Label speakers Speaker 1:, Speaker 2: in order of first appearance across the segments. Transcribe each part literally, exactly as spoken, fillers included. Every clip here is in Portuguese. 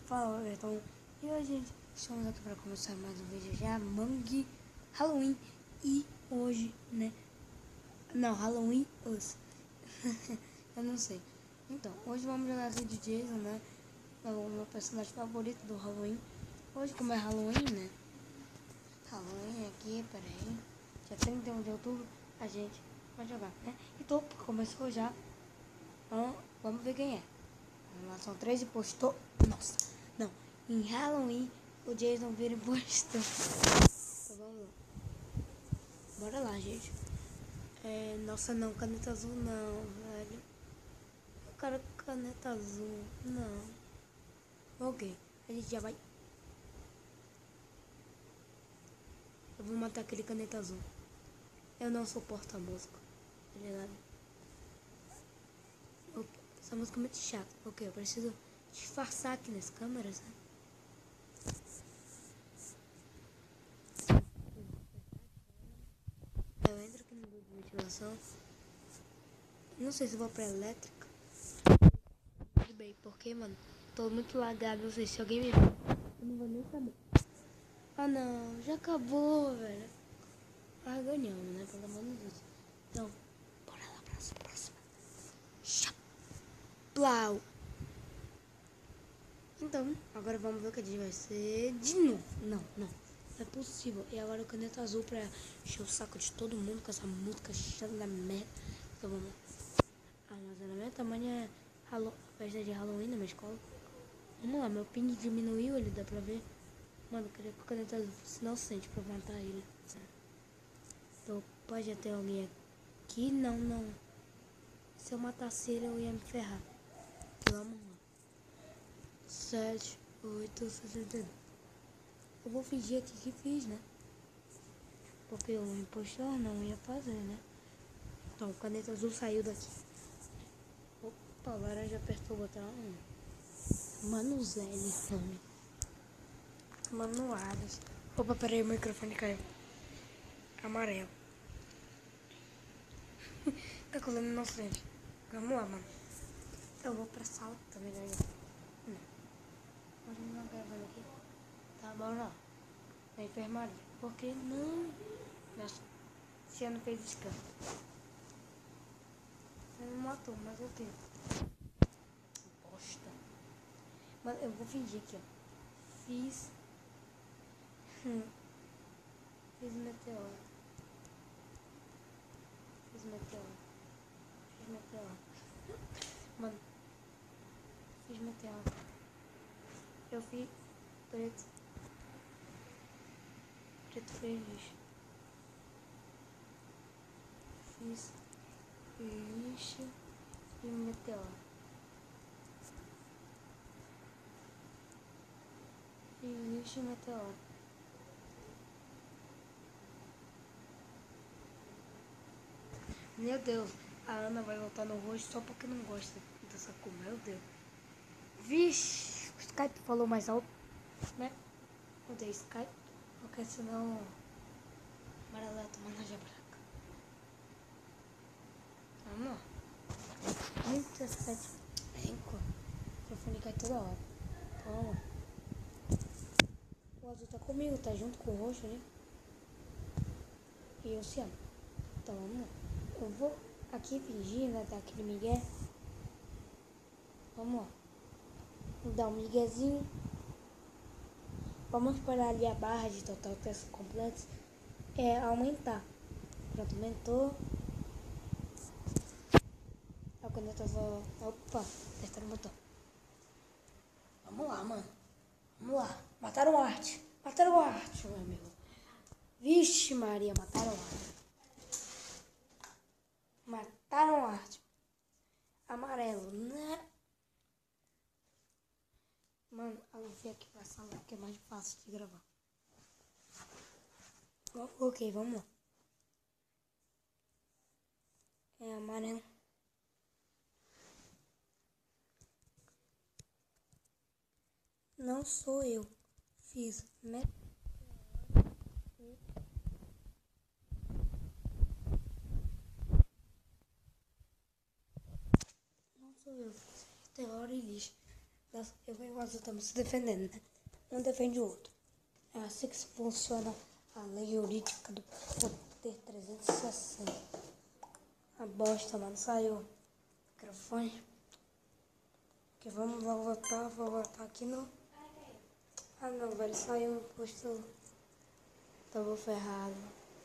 Speaker 1: Fala, Everton. E hoje, gente, estamos aqui para começar mais um vídeo já, Among Halloween. E hoje, né? Não, Halloween Us. Eu não sei. Então, hoje vamos jogar aqui de Jason, né? É o meu personagem favorito do Halloween. Hoje, como é Halloween, né? Halloween aqui, peraí. Dia trinta e um de outubro, a gente vai jogar, né? Então, começou já. Então, vamos ver quem é. Vamos lá, são três impostor. Nossa, não. Em Halloween, o Jason vira impostor. Então vamos lá. Bora lá, gente. É, nossa, não, caneta azul não, velho. Eu quero caneta azul, não. Ok, a gente já vai. Eu vou matar aquele caneta azul. Eu não suporto a música. Tá ligado? Ok, essa música é muito chata. Ok, eu preciso disfarçar aqui nas câmeras, né? Eu entro aqui no grupo de ventilação. Não sei se vou pra elétrica. Tudo bem, porque, mano, tô muito lagado. Não sei se alguém me vê. Eu não vou nem saber. Ah, não, já acabou, velho. Ah, ganhamos, né? Pelo amor de Deus. Então, bora lá, próxima, próxima. Chaplau. Então, agora vamos ver o que a gente vai ser de novo. Não, não. Não é possível. E agora o caneta azul pra encher o saco de todo mundo com essa música chata da merda. Então vamos lá. Armazenamento. Amanhã é Halo... festa de Halloween na minha escola. Vamos lá, meu ping diminuiu, ele dá pra ver. Mano, eu queria que o caneta azul fosse inocente pra matar ele. Então pode já ter alguém aqui. Não, não. Se eu matasse ele, eu ia me ferrar. Vamos lá. Sete, oito, sessenta e dois. Eu vou fingir aqui que fiz, né? Porque o impostor não ia fazer, né? Então, o caneta azul saiu daqui. Opa, a laranja apertou o botão. Manuseles, nome. Manuadas. Opa, peraí, o microfone caiu. Amarelo. Tá colando na frente. Vamos lá, mano. Eu vou pra sala também, né? Não. Mas não gravando aqui. Tá bom, não. Na enfermaria. Por que não? Nossa, você não fez escândalo. Você não matou, mas o que? Bosta. Mas eu vou fingir aqui, ó. Fiz. Fiz meteoro. Fiz meteoro. Fiz meteoro. Mano. Fiz meteoro. Eu fiz preto. Preto feliz. Fiz lixo e meteoro. Fiz lixo e meteoro. Meu Deus, a Ana vai voltar no rosto só porque não gosta dessa cor. Meu Deus. Vixe, o Skype falou mais alto, né? Mudei Skype, porque senão amarelo ia tomar na jabraca. Vamos lá. vinte e sete. Cinco. O microfone cai toda hora. Toma. O azul tá comigo, tá junto com o roxo ali. E o ciano. Então vamos lá. Eu vou aqui fingir, né? Dar aquele migué. Vamos lá. Vou dar um miguezinho. Vamos esperar ali a barra de total testes completos. É aumentar. Pronto, aumentou. A caneta só. Opa, apertaram o botão. Vamos lá, mano. Vamos lá. Mataram o Art. Mataram o Art, meu amigo. Vixe, Maria, mataram o Art. Mataram o Art. Amarelo, né? Mano, eu vim aqui pra sala que é mais fácil de gravar. Ok, vamos lá. É amarelo. Não sou eu. Fiz meteoro. Não sou eu. Meteoro e lixo. Nossa, eu e o Azul estamos se defendendo, né? Um defende o outro. É assim que funciona a lei jurídica do poder trezentos e sessenta. A bosta, mano, saiu o microfone. Que vamos vou voltar, vou voltar aqui no... Ah não, velho, saiu um posto. Tava ferrado.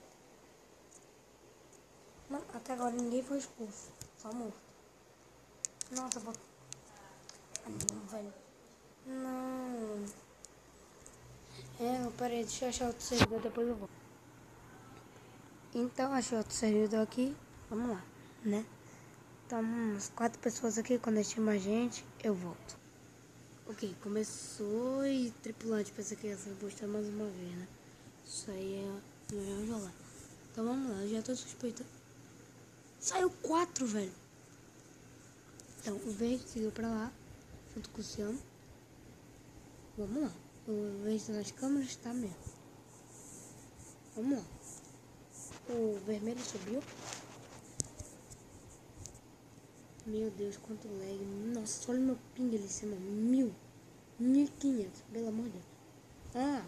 Speaker 1: Mano, até agora ninguém foi expulso. Só morto. Nossa, vou... Ah não, velho. Não. É, eu parei, deixa eu achar outro servidor, depois eu vou. Então, achei outro servidor aqui. Vamos lá, né? Então, umas quatro pessoas aqui. Quando achei mais gente, eu volto. Ok, começou e tripulante. Pensei que ia ser postado mais uma vez, né? Isso aí é melhor jogar. Então vamos lá, eu já tô suspeitando. Saiu quatro, velho. Então, o verde seguiu pra lá, junto com o Ciano. Vamos lá. O verde tá nas câmeras, tá mesmo. Vamos lá. O vermelho subiu. Meu Deus, quanto lag. Nossa, olha o meu ping ali em cima. Mil. Mil e quinhentos, pelo amor de Deus. Ah.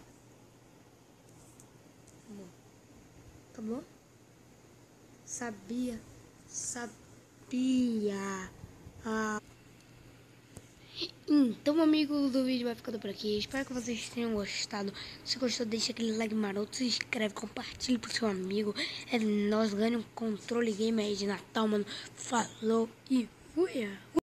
Speaker 1: Acabou. Acabou? Sabia. Sabia. Ah. Então, amigo do vídeo vai ficando por aqui. Espero que vocês tenham gostado. Se gostou, deixa aquele like maroto, se inscreve, compartilha pro seu amigo. É nós ganhamos um controle game aí de Natal, mano. Falou e fui.